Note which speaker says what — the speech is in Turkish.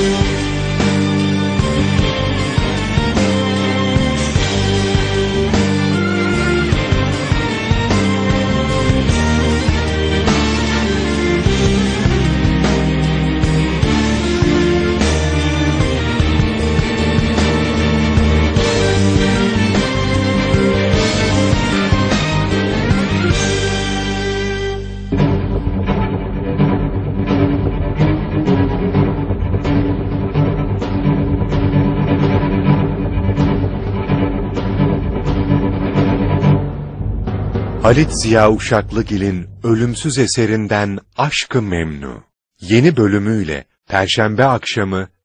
Speaker 1: Halit Ziya Uşaklıgil'in ölümsüz eserinden Aşk-ı Memnu yeni bölümüyle Perşembe akşamı